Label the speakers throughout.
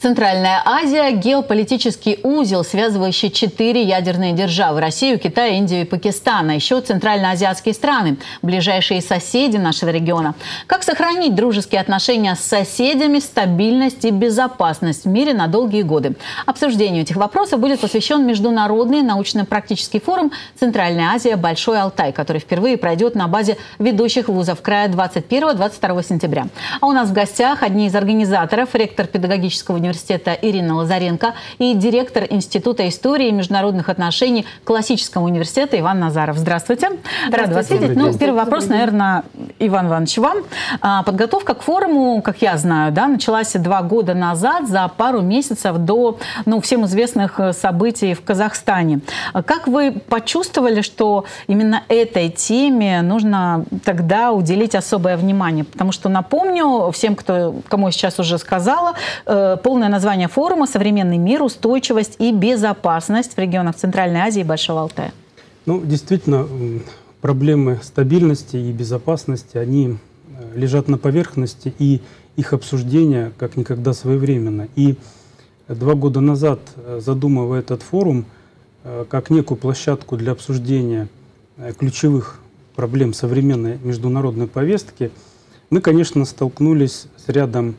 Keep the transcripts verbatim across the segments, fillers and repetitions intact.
Speaker 1: Центральная Азия – геополитический узел, связывающий четыре ядерные державы – Россию, Китай, Индию и Пакистан, а еще центральноазиатские страны – ближайшие соседи нашего региона. Как сохранить дружеские отношения с соседями, стабильность и безопасность в мире на долгие годы? Обсуждению этих вопросов будет посвящен Международный научно-практический форум «Центральная Азия. Большой Алтай», который впервые пройдет на базе ведущих вузов края двадцать первого — двадцать второго сентября. А у нас в гостях одни из организаторов, ректор педагогического университета Ирина Лазаренко и директор Института истории и международных отношений Классического университета Иван Назаров. Здравствуйте. Рада вас видеть. Ну, первый вопрос, наверное, Иван Иванович, вам. Подготовка к форуму, как я знаю, да, началась два года назад, за пару месяцев до, ну, всем известных событий в Казахстане. Как вы почувствовали, что именно этой теме нужно тогда уделить особое внимание? Потому что, напомню всем, кто, кому я сейчас уже сказала, полное название форума «Современный мир, устойчивость и безопасность в регионах Центральной Азии и Большого Алтая».
Speaker 2: Ну, действительно, проблемы стабильности и безопасности, они лежат на поверхности, и их обсуждение как никогда своевременно. И два года назад, задумывая этот форум как некую площадку для обсуждения ключевых проблем современной международной повестки, мы, конечно, столкнулись с рядом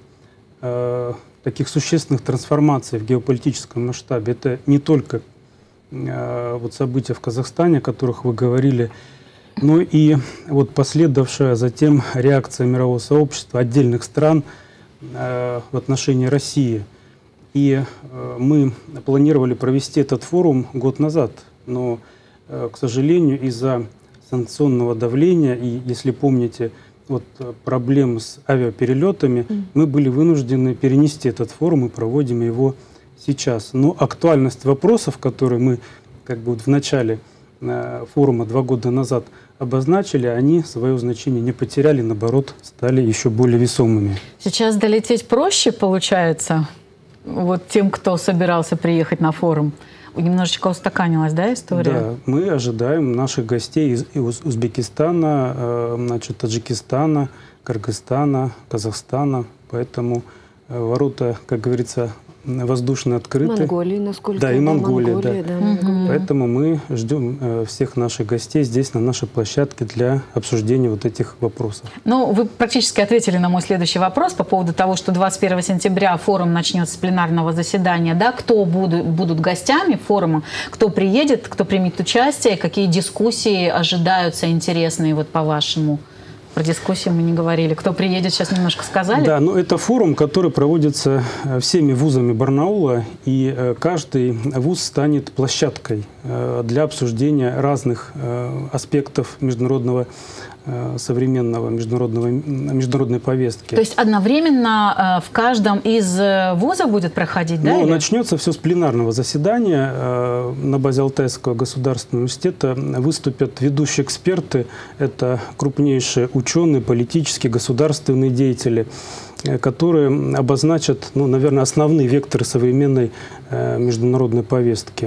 Speaker 2: э, таких существенных трансформаций в геополитическом масштабе. Это не только э, вот события в Казахстане, о которых вы говорили, но и вот последовавшая затем реакция мирового сообщества, отдельных стран э, в отношении России. И э, мы планировали провести этот форум год назад, но, э, к сожалению, из-за санкционного давления и, если помните, вот проблем с авиаперелетами, mm. мы были вынуждены перенести этот форум и проводим его сейчас. Но актуальность вопросов, которые мы как бы вот в начале э, форума два года назад обозначили, они свое значение не потеряли, наоборот, стали еще более весомыми.
Speaker 1: Сейчас долететь проще получается вот тем, кто собирался приехать на форум? Немножечко устаканилась, да, история?
Speaker 2: Да, мы ожидаем наших гостей из, из Узбекистана, э, значит, Таджикистана, Кыргызстана, Казахстана. Поэтому э, ворота, как говорится, воздушно открыты.
Speaker 3: Монголии, насколько
Speaker 2: да, и Монголия,
Speaker 3: Монголия,
Speaker 2: да.
Speaker 3: да.
Speaker 1: Угу.
Speaker 2: Поэтому мы ждем э, всех наших гостей здесь, на нашей площадке, для обсуждения вот этих вопросов.
Speaker 1: Ну, вы практически ответили на мой следующий вопрос по поводу того, что двадцать первого сентября форум начнется с пленарного заседания. Да? Кто будут, будут гостями форума, кто приедет, кто примет участие, какие дискуссии ожидаются интересные, вот по-вашему? Про дискуссии мы не говорили. Кто приедет, сейчас немножко сказали.
Speaker 2: Да, ну это форум, который проводится всеми вузами Барнаула, и каждый вуз станет площадкой для обсуждения разных аспектов международного, современного международного, международной повестки.
Speaker 1: То есть одновременно в каждом из вузов будет проходить, да?
Speaker 2: Ну,
Speaker 1: или?
Speaker 2: Начнется все с пленарного заседания. На базе Алтайского государственного университета выступят ведущие эксперты. Это крупнейшие ученые, политические, государственные деятели, которые обозначат, ну, наверное, основные векторы современной международной повестки.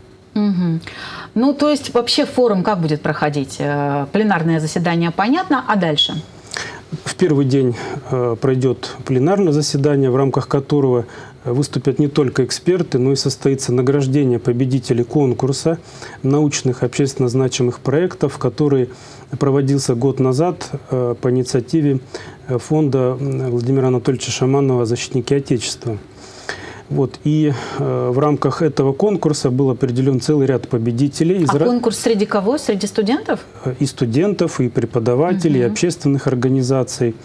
Speaker 1: Угу. Ну, то есть вообще форум как будет проходить? Пленарное заседание понятно, а дальше?
Speaker 2: В первый день э, пройдет пленарное заседание, в рамках которого выступят не только эксперты, но и состоится награждение победителей конкурса научных, общественно значимых проектов, который проводился год назад э, по инициативе фонда Владимира Анатольевича Шаманова «Защитники Отечества». Вот, и э, в рамках этого конкурса был определен целый ряд победителей.
Speaker 1: А конкурс среди кого? Среди студентов?
Speaker 2: И студентов, и преподавателей, угу. и общественных организаций.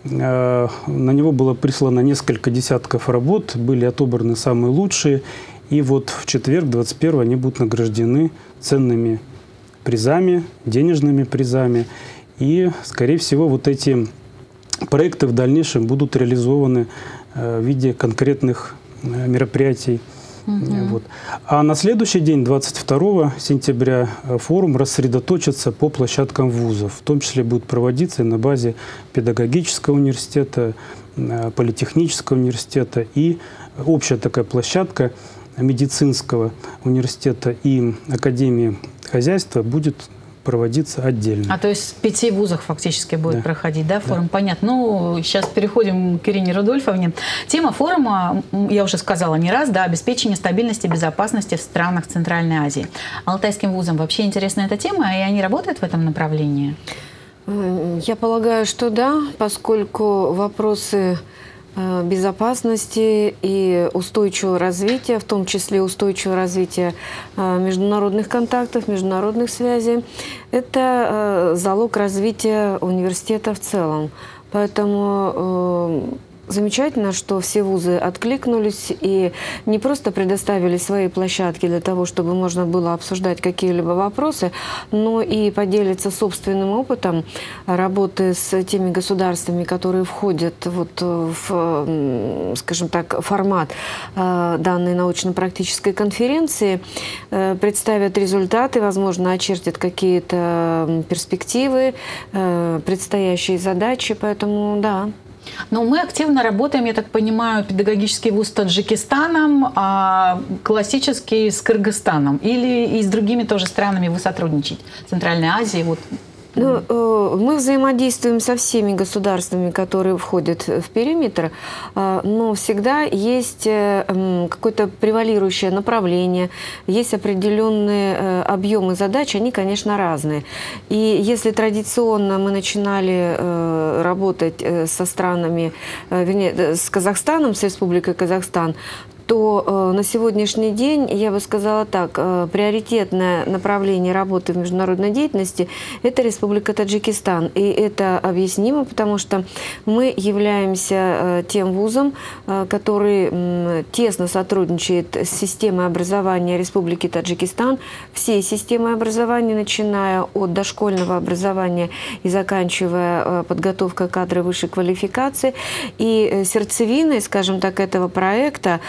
Speaker 2: Э, на него было прислано несколько десятков работ, были отобраны самые лучшие. И вот в четверг, двадцать первого, они будут награждены ценными призами, денежными призами. И, скорее всего, вот эти проекты в дальнейшем будут реализованы э, в виде конкретных мероприятий. Uh-huh. Вот. А на следующий день, двадцать второго сентября, форум рассредоточится по площадкам вузов. В том числе будет проводиться и на базе педагогического университета, политехнического университета, и общая такая площадка медицинского университета и Академии хозяйства будет проводиться отдельно.
Speaker 1: А то есть в пяти вузах фактически будет
Speaker 2: да.
Speaker 1: проходить, да, форум?
Speaker 2: Да.
Speaker 1: Понятно. Ну, сейчас переходим к Ирине Рудольфовне. Тема форума, я уже сказала не раз, да, обеспечение стабильности и безопасности в странах Центральной Азии. Алтайским вузам вообще интересна эта тема, и они работают в этом направлении?
Speaker 3: Я полагаю, что да, поскольку вопросы безопасности и устойчивого развития, в том числе устойчивого развития международных контактов, международных связей, это залог развития университета в целом. Поэтому замечательно, что все вузы откликнулись и не просто предоставили свои площадки для того, чтобы можно было обсуждать какие-либо вопросы, но и поделиться собственным опытом работы с теми государствами, которые входят вот в, скажем так, формат данной научно-практической конференции, представят результаты, возможно, очертят какие-то перспективы, предстоящие задачи, поэтому да.
Speaker 1: Но мы активно работаем, я так понимаю, педагогический вуз с Таджикистаном, а классический с Кыргызстаном. Или и с другими тоже странами вы сотрудничаете? Центральной Азии? Вот.
Speaker 3: Ну, мы взаимодействуем со всеми государствами, которые входят в периметр, но всегда есть какое-то превалирующее направление, есть определенные объемы задач, они, конечно, разные. И если традиционно мы начинали работать со странами, вернее, с Казахстаном, с Республикой Казахстан, то э, на сегодняшний день, я бы сказала так, э, приоритетное направление работы в международной деятельности – это Республика Таджикистан. И это объяснимо, потому что мы являемся э, тем вузом, э, который э, тесно сотрудничает с системой образования Республики Таджикистан, всей системой образования, начиная от дошкольного образования и заканчивая э, подготовкой кадров высшей квалификации. И э, сердцевиной, скажем так, этого проекта,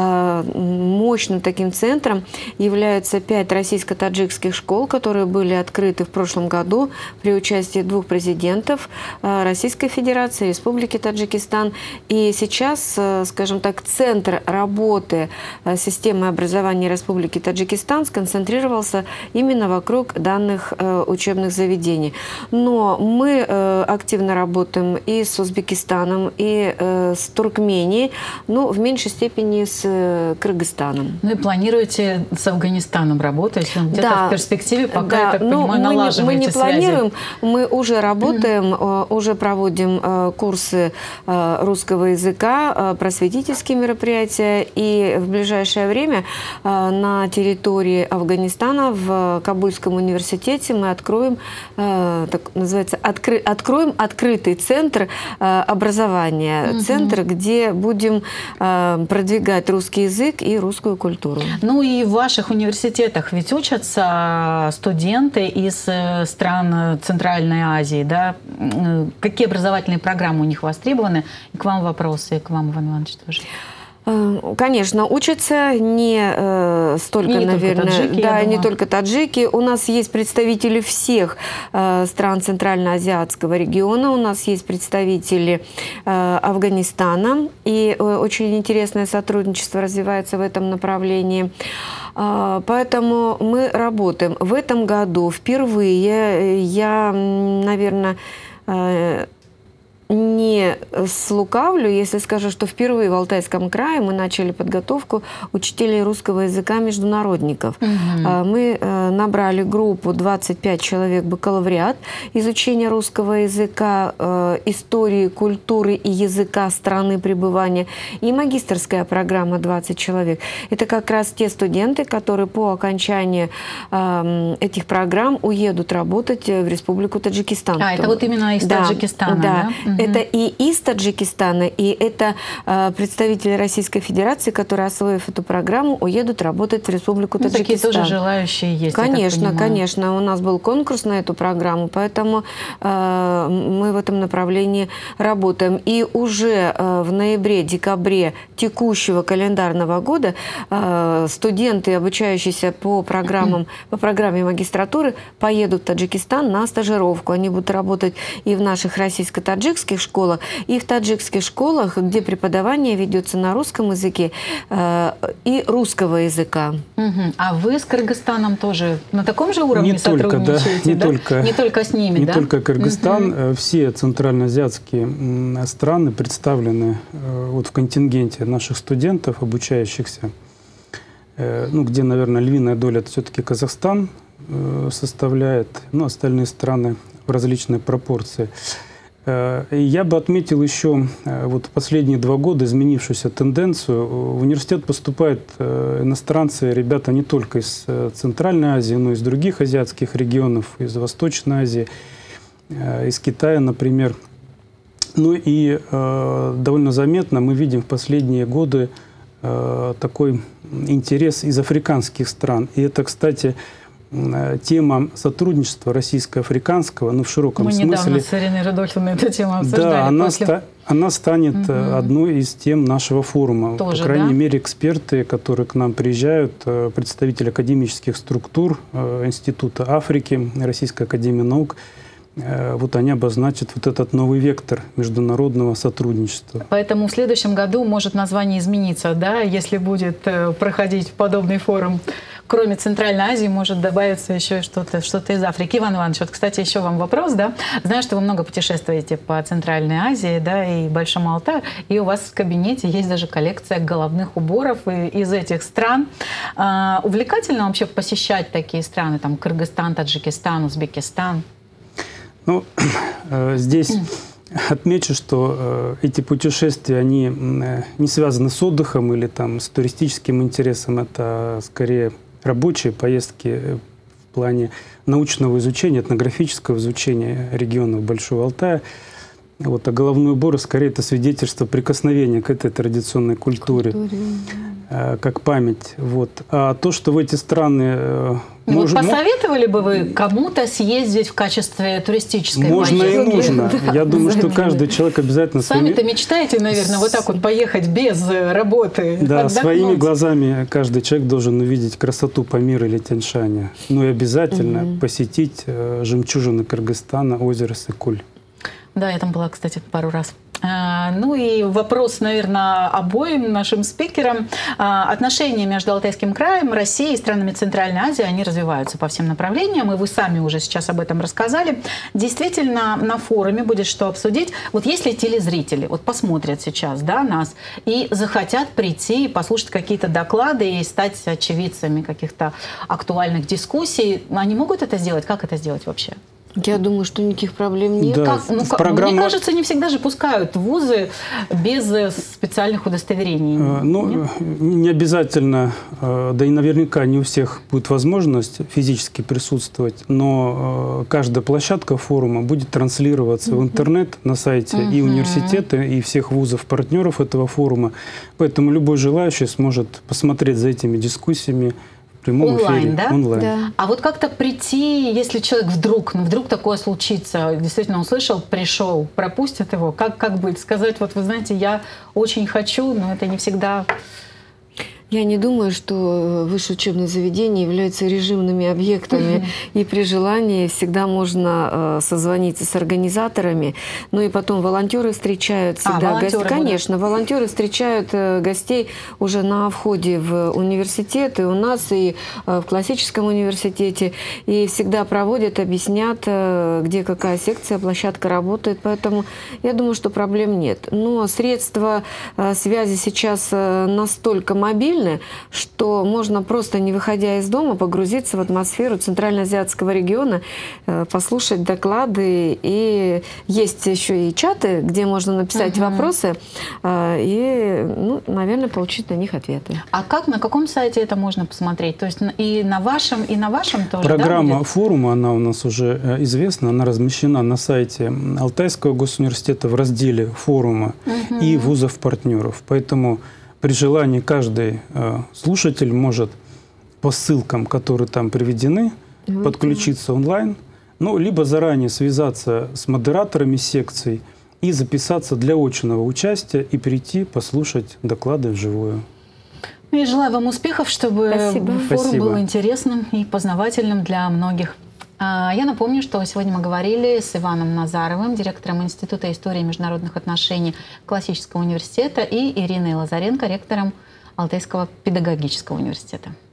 Speaker 3: мощным таким центром являются пять российско-таджикских школ, которые были открыты в прошлом году при участии двух президентов Российской Федерации, Республики Таджикистан. И сейчас, скажем так, центр работы системы образования Республики Таджикистан сконцентрировался именно вокруг данных учебных заведений. Но мы активно работаем и с Узбекистаном, и с Туркменией, но в меньшей степени с Кыргызстаном.
Speaker 1: Ну и планируете с Афганистаном работать? Где-то да, в перспективе пока, да, я так
Speaker 3: ну,
Speaker 1: понимаю, налаживаете
Speaker 3: мы не, мы не
Speaker 1: связи.
Speaker 3: планируем, мы уже работаем, mm-hmm. уже проводим курсы русского языка, просветительские мероприятия, и в ближайшее время на территории Афганистана в Кабульском университете мы откроем, так называется, откры, откроем открытый центр образования, mm-hmm. центр, где будем продвигать русский язык и русскую культуру.
Speaker 1: Ну и в ваших университетах ведь учатся студенты из стран Центральной Азии, да? Какие образовательные программы у них востребованы? И к вам вопросы, и к вам, Иван Иванович, тоже.
Speaker 3: Конечно, учатся не э, столько,
Speaker 1: не
Speaker 3: наверное,
Speaker 1: только таджики,
Speaker 3: да, не только таджики. У нас есть представители всех э, стран Центральноазиатского региона. У нас есть представители э, Афганистана. И э, очень интересное сотрудничество развивается в этом направлении. Э, поэтому мы работаем. В этом году впервые я, наверное, э, не слукавлю, если скажу, что впервые в Алтайском крае мы начали подготовку учителей русского языка международников. Угу. Мы набрали группу двадцать пять человек бакалавриат изучения русского языка, истории, культуры и языка страны пребывания, и магистерская программа двадцать человек. Это как раз те студенты, которые по окончании этих программ уедут работать в Республику Таджикистан.
Speaker 1: А, это вот именно из
Speaker 3: да,
Speaker 1: Таджикистана,
Speaker 3: да?
Speaker 1: Да?
Speaker 3: Это и из Таджикистана, и это э, представители Российской Федерации, которые, освоив эту программу, уедут работать в Республику ну, Таджикистан.
Speaker 1: Такие тоже желающие есть,
Speaker 3: конечно, конечно. У нас был конкурс на эту программу, поэтому э, мы в этом направлении работаем. И уже э, в ноябре-декабре текущего календарного года э, студенты, обучающиеся по программам, по программе магистратуры, поедут в Таджикистан на стажировку. Они будут работать и в наших российско-таджикских тюркских школах и в таджикских школах, где преподавание ведется на русском языке э, и русского языка.
Speaker 1: Угу. А вы с Кыргызстаном тоже на таком же уровне
Speaker 2: не сотрудничаете?
Speaker 1: Только, да? Не,
Speaker 2: да?
Speaker 1: только, не только с ними,
Speaker 2: не
Speaker 1: да?
Speaker 2: Не только Кыргызстан, угу. Все центральноазиатские страны представлены вот в контингенте наших студентов, обучающихся, ну, где, наверное, львиная доля все-таки Казахстан составляет, ну, остальные страны в различной пропорции. И я бы отметил еще вот последние два года изменившуюся тенденцию. В университет поступают иностранцы, ребята не только из Центральной Азии, но и из других азиатских регионов, из Восточной Азии, из Китая, например. Ну и э, довольно заметно мы видим в последние годы э, такой интерес из африканских стран. И это, кстати, тема сотрудничества российско-африканского, ну, в широком
Speaker 1: мы
Speaker 2: смысле. Мы
Speaker 1: недавно с Ириной Рудольфовной эту тему обсуждали.
Speaker 2: Да, она,
Speaker 1: после...
Speaker 2: ста она станет угу. одной из тем нашего форума.
Speaker 1: Тоже,
Speaker 2: По крайней
Speaker 1: да?
Speaker 2: мере, эксперты, которые к нам приезжают, представители академических структур Института Африки, Российской академии наук, вот они обозначат вот этот новый вектор международного сотрудничества.
Speaker 1: Поэтому в следующем году может название измениться, да, если будет проходить подобный форум. Кроме Центральной Азии может добавиться еще что-то что-то из Африки. Иван Иванович, вот, кстати, еще вам вопрос, да? Знаю, что вы много путешествуете по Центральной Азии, да, и Большому Алтаю, и у вас в кабинете есть даже коллекция головных уборов из этих стран. А, увлекательно вообще посещать такие страны, там, Кыргызстан, Таджикистан, Узбекистан?
Speaker 2: Ну, здесь отмечу, что эти путешествия, они не связаны с отдыхом или там с туристическим интересом. Это скорее рабочие поездки в плане научного изучения, этнографического изучения регионов Большого Алтая. Вот, а головной убор, скорее, это свидетельство прикосновения к этой традиционной культуре, культуре да. как память. Вот. А то, что в эти страны...
Speaker 1: Ну,
Speaker 2: мож...
Speaker 1: вот посоветовали бы вы кому-то съездить в качестве туристической
Speaker 2: можно
Speaker 1: поездки?
Speaker 2: И нужно. Да, Я думаю, что каждый человек обязательно...
Speaker 1: Сами-то своими... мечтаете, наверное, вот так вот поехать без работы?
Speaker 2: Да,
Speaker 1: отдохнуть. Своими
Speaker 2: глазами каждый человек должен увидеть красоту Памира или Тянь-Шаня. Ну и обязательно угу. посетить э, жемчужины Кыргызстана, озеро Сыкуль.
Speaker 1: Да, я там была, кстати, пару раз. А, ну и вопрос, наверное, обоим нашим спикерам. А, отношения между Алтайским краем, Россией и странами Центральной Азии, они развиваются по всем направлениям, и вы сами уже сейчас об этом рассказали. Действительно, на форуме будет что обсудить. Вот если телезрители вот посмотрят сейчас, да, нас и захотят прийти и послушать какие-то доклады и стать очевидцами каких-то актуальных дискуссий, они могут это сделать? Как это сделать вообще?
Speaker 3: Я думаю, что никаких проблем нет.
Speaker 2: Да,
Speaker 1: как, ну, как,
Speaker 2: программа...
Speaker 1: Мне кажется, не всегда же пускают вузы без специальных удостоверений.
Speaker 2: Э, ну, нет? Не обязательно, э, да и наверняка не у всех будет возможность физически присутствовать, но э, каждая площадка форума будет транслироваться uh-huh. в интернет на сайте uh-huh. и университета, и всех вузов-партнеров этого форума. Поэтому любой желающий сможет посмотреть за этими дискуссиями.
Speaker 1: Онлайн, да?
Speaker 2: Онлайн.
Speaker 1: Да. А вот как-то прийти, если человек вдруг, ну, вдруг такое случится, действительно услышал, пришел, пропустят его, как, как быть? Сказать, вот вы знаете, я очень хочу, но это не всегда...
Speaker 3: Я не думаю, что высшие учебные заведения являются режимными объектами. Uh-huh. И при желании всегда можно э, созвониться с организаторами. Ну и потом волонтеры встречают всегда
Speaker 1: а,
Speaker 3: гостей.
Speaker 1: волонтеры,
Speaker 3: Конечно, да. волонтеры встречают э, гостей уже на входе в университет, и у нас, и э, в классическом университете. И всегда проводят, объяснят, э, где какая секция, площадка работает. Поэтому я думаю, что проблем нет. Но средства э, связи сейчас э, настолько мобильны, что можно просто, не выходя из дома, погрузиться в атмосферу Центральноазиатского региона, послушать доклады. И есть еще и чаты, где можно написать uh-huh. вопросы и, ну, наверное, получить на них ответы.
Speaker 1: А как, на каком сайте это можно посмотреть? То есть и на вашем, и на вашем тоже?
Speaker 2: Программа
Speaker 1: да,
Speaker 2: форума, она у нас уже известна, она размещена на сайте Алтайского госуниверситета в разделе форума uh-huh. и вузов-партнеров. Поэтому при желании каждый э, слушатель может по ссылкам, которые там приведены, mm-hmm. подключиться онлайн, ну, либо заранее связаться с модераторами секций и записаться для очного участия и прийти послушать доклады вживую.
Speaker 1: Я желаю вам успехов, чтобы
Speaker 3: Спасибо.
Speaker 1: форум
Speaker 2: Спасибо.
Speaker 1: был интересным и познавательным для многих. Я напомню, что сегодня мы говорили с Иваном Назаровым, директором Института истории и международных отношений Классического университета, и Ириной Лазаренко, ректором Алтайского педагогического университета.